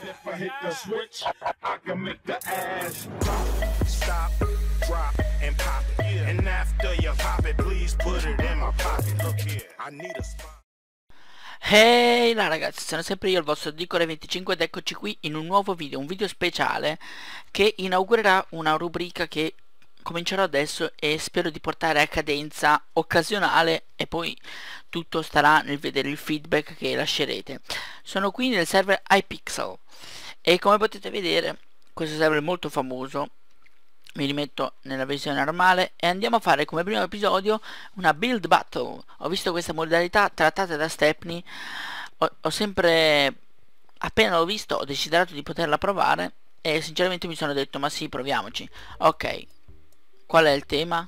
If I hit the switch, I can make the ass drop, stop, drop, and pop it. And after you pop it, please put it in my pocket. Look here, I need a spot. Ehi là ragazzi, sono sempre io il vostro Dicore25 ed eccoci qui in un nuovo video, un video speciale che inaugurerà una rubrica che comincerò adesso e spero di portare a cadenza occasionale e poi tutto starà nel vedere il feedback che lascerete. Sono qui nel server iPixel e come potete vedere questo server è molto famoso. Mi rimetto nella versione normale e andiamo a fare come primo episodio una build battle. Ho visto questa modalità trattata da Stepney, ho sempre, appena l'ho visto, ho desiderato di poterla provare e sinceramente mi sono detto ma sì, proviamoci. Ok, qual è il tema?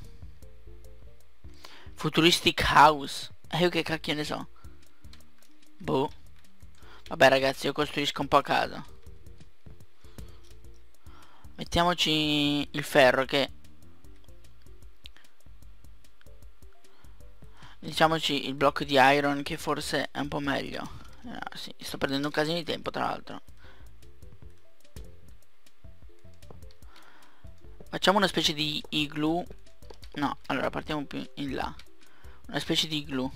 Futuristic House. E io che cacchio ne so. Boh. Vabbè ragazzi, io costruisco un po' a caso. Mettiamoci il ferro che... Diciamoci il blocco di iron che forse è un po' meglio. Sì, sto perdendo un casino di tempo tra l'altro. Facciamo una specie di igloo. No, allora partiamo più in là. Una specie di igloo.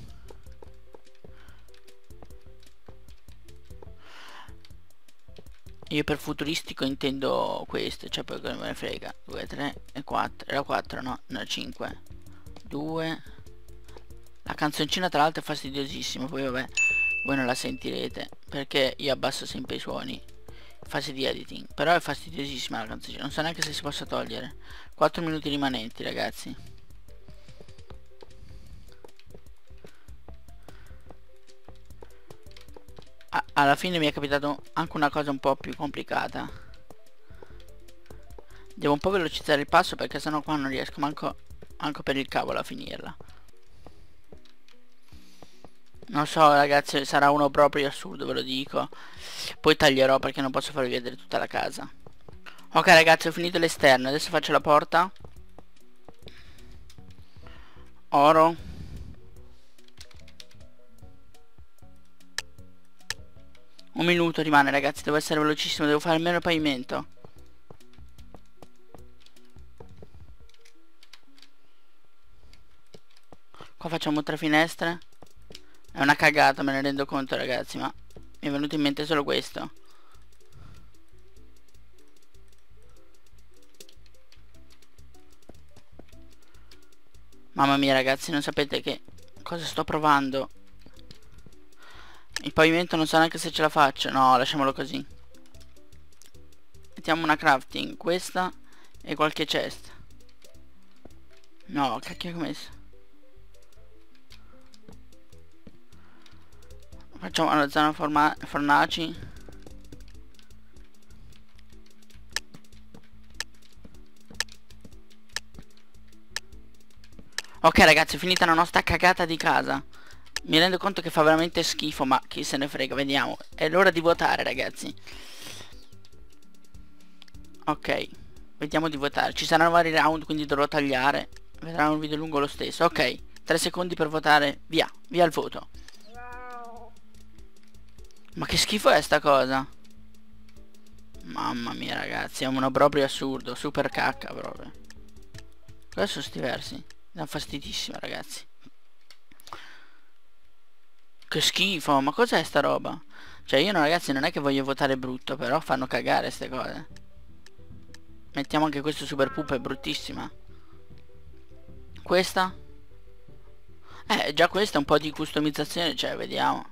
Io per futuristico intendo questo, cioè poi come me ne frega. 2, 3 e 4. Era 4, no? No, 5. 2. La canzoncina tra l'altro è fastidiosissima, poi vabbè, voi non la sentirete, perché io abbasso sempre i suoni in fase di editing. Però è fastidiosissima la canzoncina, non so neanche se si possa togliere. 4 minuti rimanenti, ragazzi. Alla fine mi è capitato anche una cosa un po' più complicata. Devo un po' velocizzare il passo perché sennò qua non riesco manco per il cavolo a finirla. Non so ragazzi, sarà uno proprio assurdo, ve lo dico. Poi taglierò perché non posso farvi vedere tutta la casa. Ok ragazzi, ho finito l'esterno, adesso faccio la porta. Oro. Un minuto rimane ragazzi, devo essere velocissimo, devo fare almeno il pavimento. Qua facciamo 3 finestre. È una cagata, me ne rendo conto ragazzi, ma mi è venuto in mente solo questo. Mamma mia ragazzi, non sapete che cosa sto provando. Il pavimento non so neanche se ce la faccio. No, lasciamolo così. Mettiamo una crafting, questa e qualche chest. No, cacchio ho messo. Facciamo una zona fornaci. Ok ragazzi, è finita la nostra cagata di casa. Mi rendo conto che fa veramente schifo, ma chi se ne frega, vediamo. È l'ora di votare ragazzi. Ok, vediamo di votare. Ci saranno vari round, quindi dovrò tagliare. Vedrà un video lungo lo stesso. Ok, 3 secondi per votare. Via, via il voto. Ma che schifo è sta cosa? Mamma mia ragazzi, è uno proprio assurdo. Super cacca proprio. Cosa sono sti versi? Da fastidissima ragazzi. Che schifo, ma cos'è sta roba? Cioè io no ragazzi, non è che voglio votare brutto, però fanno cagare ste cose. Mettiamo anche questo super poop, è bruttissima. Questa? Già questa è un po' di customizzazione, cioè vediamo.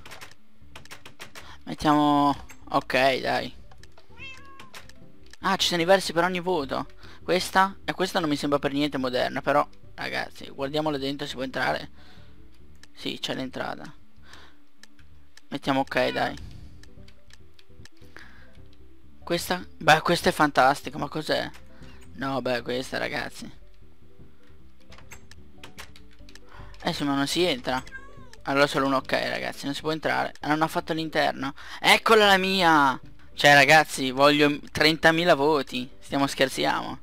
Mettiamo... ok dai. Ah, ci sono i versi per ogni voto. Questa? E questa non mi sembra per niente moderna, però ragazzi, guardiamola dentro, si può entrare? Sì, c'è l'entrata. Mettiamo ok dai. Questa? Beh, questa è fantastica, ma cos'è? No, beh, questa ragazzi. Sì, ma non si entra. Allora solo un ok ragazzi, non si può entrare. Non ha fatto l'interno. Eccola la mia. Cioè ragazzi, voglio 30.000 voti. Scherziamo.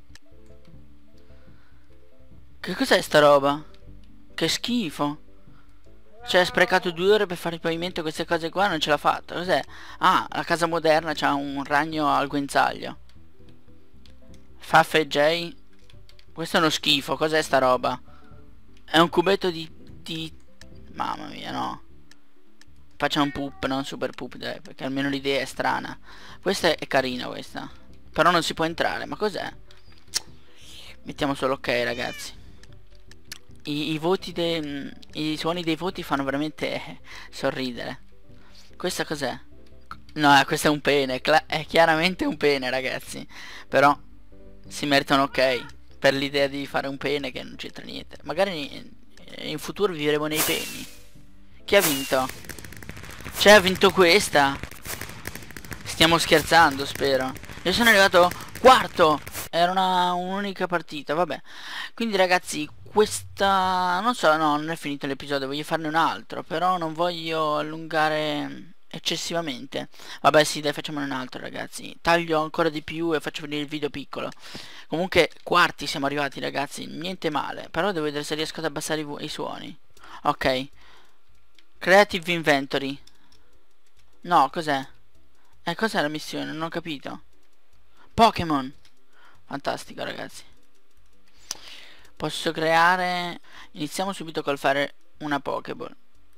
Che cos'è sta roba? Che schifo. Cioè, ha sprecato 2 ore per fare il pavimento, queste cose qua non ce l'ha fatta. Cos'è? Ah, la casa moderna c'ha un ragno al guinzaglio. Faffa e Jay. Questo è uno schifo, cos'è sta roba? È un cubetto di... Mamma mia, no. Faccia un poop, non super poop, dai, perché almeno l'idea è strana. Questa è carina, questa. Però non si può entrare, ma cos'è? Mettiamo solo ok, ragazzi. I voti i suoni dei voti fanno veramente sorridere. Questa cos'è? No, questo è un pene, è chiaramente un pene, ragazzi. Però si merita un ok per l'idea di fare un pene che non c'entra niente. Magari in futuro vivremo nei peni. Chi ha vinto? Cioè, ha vinto questa. Stiamo scherzando, spero. Io sono arrivato quarto. Era un'unica partita, vabbè. Quindi, ragazzi, questa... non so, no, non è finito l'episodio. Voglio farne un altro, però non voglio allungare eccessivamente. Vabbè, sì, dai, facciamone un altro, ragazzi. Taglio ancora di più e faccio venire il video piccolo. Comunque, quarti siamo arrivati, ragazzi. Niente male. Però devo vedere se riesco ad abbassare i suoni. Ok. Creative Inventory. No, cos'è? Cos'è la missione? Non ho capito. Pokémon. Fantastico, ragazzi. Posso creare... Iniziamo subito col fare una Pokéball.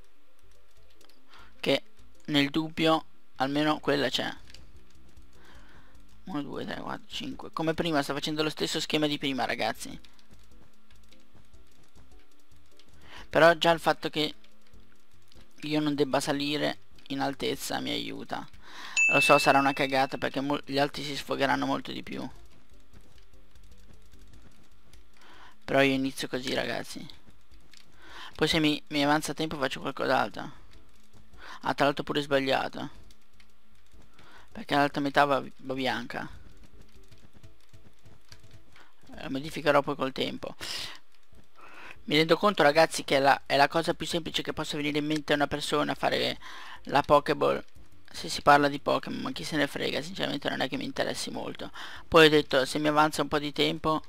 Che nel dubbio almeno quella c'è. 1, 2, 3, 4, 5. Come prima, sta facendo lo stesso schema di prima, ragazzi. Però già il fatto che io non debba salire in altezza mi aiuta. Lo so, sarà una cagata perché gli altri si sfogheranno molto di più. Però io inizio così, ragazzi. Poi se mi avanza tempo faccio qualcos'altro. Ah, tra l'altro pure sbagliato, perché l'altra metà va bianca. La modificherò poi col tempo. Mi rendo conto, ragazzi, che è la cosa più semplice che possa venire in mente a una persona, fare la Pokéball se si parla di Pokémon, ma chi se ne frega, sinceramente non è che mi interessi molto. Poi ho detto, se mi avanza un po' di tempo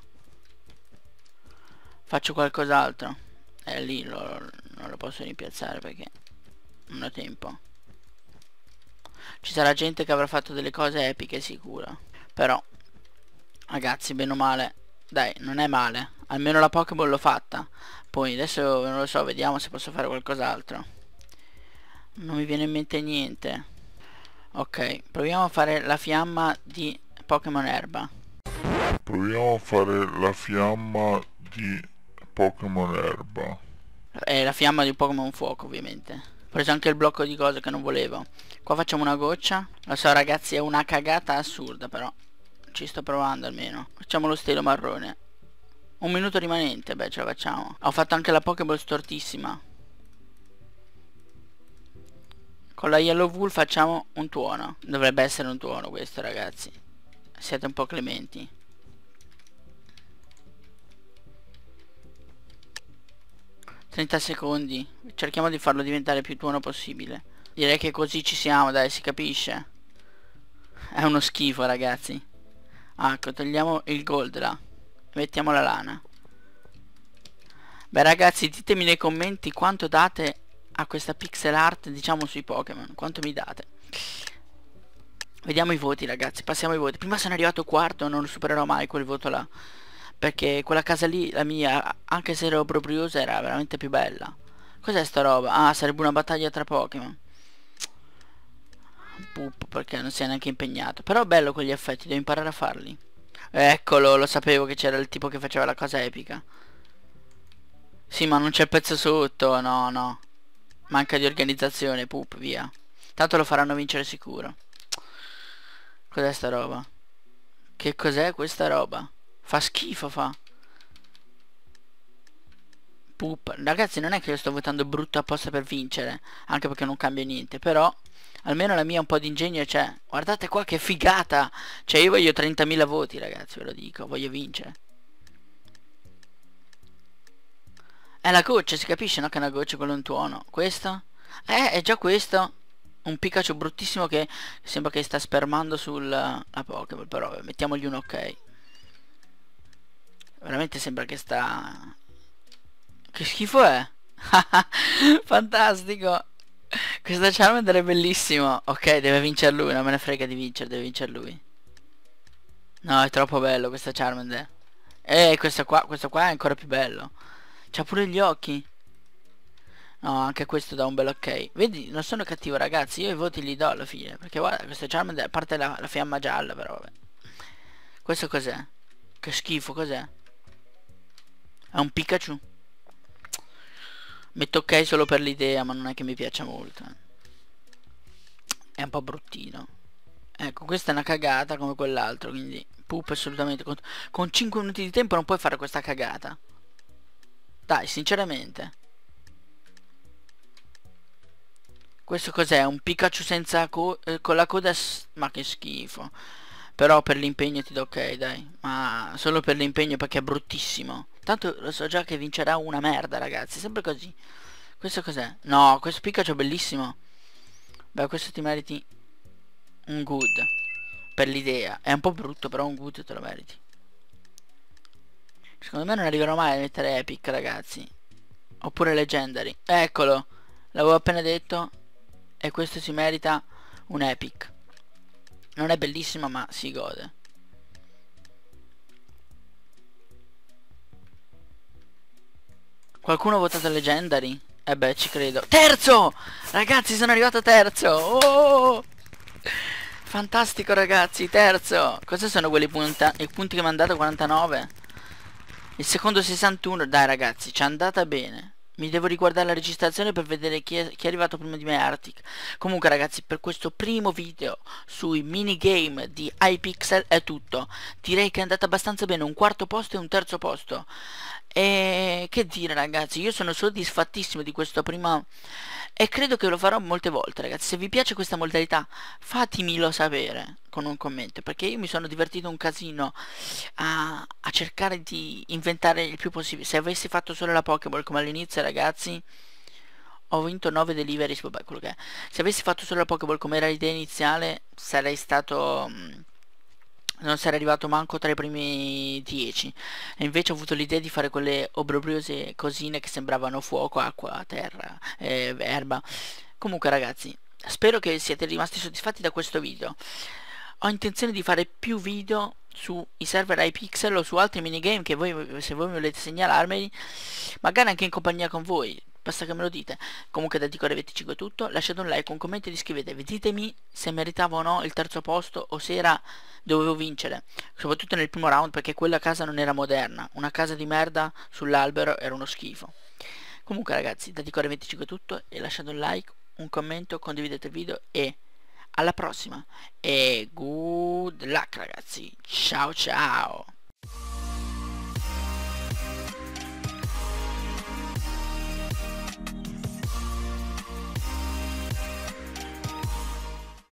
faccio qualcos'altro. E lì non lo posso rimpiazzare perché non ho tempo. Ci sarà gente che avrà fatto delle cose epiche sicuro. Però, ragazzi, bene o male, dai, non è male. Almeno la Pokéball l'ho fatta. Poi adesso non lo so, vediamo se posso fare qualcos'altro. Non mi viene in mente niente. Ok, proviamo a fare la fiamma di Pokémon Erba. Proviamo a fare la fiamma di Pokémon Erba. È la fiamma di Pokémon Fuoco, ovviamente. Ho preso anche il blocco di cose che non volevo. Qua facciamo una goccia. Lo so, ragazzi, è una cagata assurda, però ci sto provando almeno. Facciamo lo stelo marrone. 1 minuto rimanente, beh, ce la facciamo. Ho fatto anche la Pokéball stortissima. Con la Yellow Wool facciamo un tuono. Dovrebbe essere un tuono questo, ragazzi. Siete un po' clementi. ...30 secondi. Cerchiamo di farlo diventare più tuono possibile. Direi che così ci siamo, dai, si capisce. È uno schifo, ragazzi. Ecco, togliamo il gold là. Mettiamo la lana. Beh, ragazzi, ditemi nei commenti quanto date a questa pixel art, diciamo, sui Pokémon. Quanto mi date. Vediamo i voti, ragazzi. Passiamo ai voti. Prima sono arrivato quarto, non supererò mai quel voto là. Perché quella casa lì, la mia, anche se ero obbrobriosa, era veramente più bella. Cos'è sta roba? Ah, sarebbe una battaglia tra Pokémon. Pup, perché non si è neanche impegnato. Però bello quegli effetti, devo imparare a farli. Eccolo, lo sapevo che c'era il tipo che faceva la cosa epica. Sì, ma non c'è il pezzo sotto, no, no. Manca di organizzazione, pup, via. Tanto lo faranno vincere sicuro. Cos'è sta roba? Che cos'è questa roba? Fa schifo, fa. Pup. Ragazzi, non è che io sto votando brutto apposta per vincere, anche perché non cambia niente, però almeno la mia un po' di ingegno c'è. Guardate qua che figata. Cioè io voglio 30.000 voti, ragazzi, ve lo dico. Voglio vincere. È la goccia, si capisce, no? Che è una goccia con un tuono. Questo? È già questo. Un Pikachu bruttissimo che sembra che sta spermando sulla Pokéball. Però vabbè, mettiamogli un ok. Veramente sembra che sta... Che schifo è? Fantastico. Questa Charmander è bellissimo. Ok, deve vincere lui, non me ne frega di vincere, deve vincere lui. No, è troppo bello questa Charmander. Questo qua è ancora più bello. C'ha pure gli occhi. No, anche questo dà un bel ok. Vedi, non sono cattivo ragazzi, io i voti li do alla fine. Perché guarda, questa Charmander, a parte la fiamma gialla però, vabbè. Questo cos'è? Che schifo, cos'è? È un Pikachu. Metto ok solo per l'idea, ma non è che mi piaccia molto. È un po' bruttino. Ecco, questa è una cagata come quell'altro, quindi poop assolutamente. Con 5 minuti di tempo non puoi fare questa cagata. Dai, sinceramente. Questo cos'è? Un Pikachu senza con la coda ma che schifo. Però per l'impegno ti do ok, dai. Ma solo per l'impegno perché è bruttissimo. Tanto lo so già che vincerà una merda, ragazzi. Sempre così. Questo cos'è? No, questo Pikachu è bellissimo. Beh, questo ti meriti un good. Per l'idea. È un po' brutto, però un good te lo meriti. Secondo me non arriverò mai a mettere Epic, ragazzi. Oppure Legendary. Eccolo. L'avevo appena detto. E questo si merita un Epic. Non è bellissimo, ma si gode. Qualcuno ha votato Legendary? Eh beh, ci credo. Terzo! Ragazzi, sono arrivato terzo! Oh! Fantastico, ragazzi, terzo! Cosa sono quelli i punti che mi hanno dato? 49? Il secondo 61. Dai, ragazzi, ci è andata bene. Mi devo riguardare la registrazione per vedere chi è arrivato prima di me, Arctic. Comunque ragazzi, per questo primo video sui minigame di Hypixel è tutto. Direi che è andata abbastanza bene, un quarto posto e un terzo posto. E che dire ragazzi, io sono soddisfattissimo di questo primo e credo che lo farò molte volte ragazzi. Se vi piace questa modalità fatemelo sapere con un commento, perché io mi sono divertito un casino a cercare di inventare il più possibile. Se avessi fatto solo la Pokéball come all'inizio ragazzi, ho vinto 9 deliveries, vabbè quello che è. Se avessi fatto solo la Pokéball come era l'idea iniziale sarei stato non sarei arrivato manco tra i primi 10. E invece ho avuto l'idea di fare quelle obbrobriose cosine che sembravano fuoco, acqua, terra, erba. Comunque ragazzi, spero che siate rimasti soddisfatti da questo video. Ho intenzione di fare più video sui server Hypixel o su altri minigame che voi, se voi volete segnalarmeli, magari anche in compagnia con voi, basta che me lo dite. Comunque da Dicore25 è tutto, lasciate un like, un commento ed iscrivetevi, ditemi se meritavo o no il terzo posto o se era dovevo vincere, soprattutto nel primo round, perché quella casa non era moderna, una casa di merda sull'albero era uno schifo. Comunque ragazzi, da Dicore25 è tutto, e lasciate un like, un commento, condividete il video e alla prossima e good luck ragazzi, ciao ciao.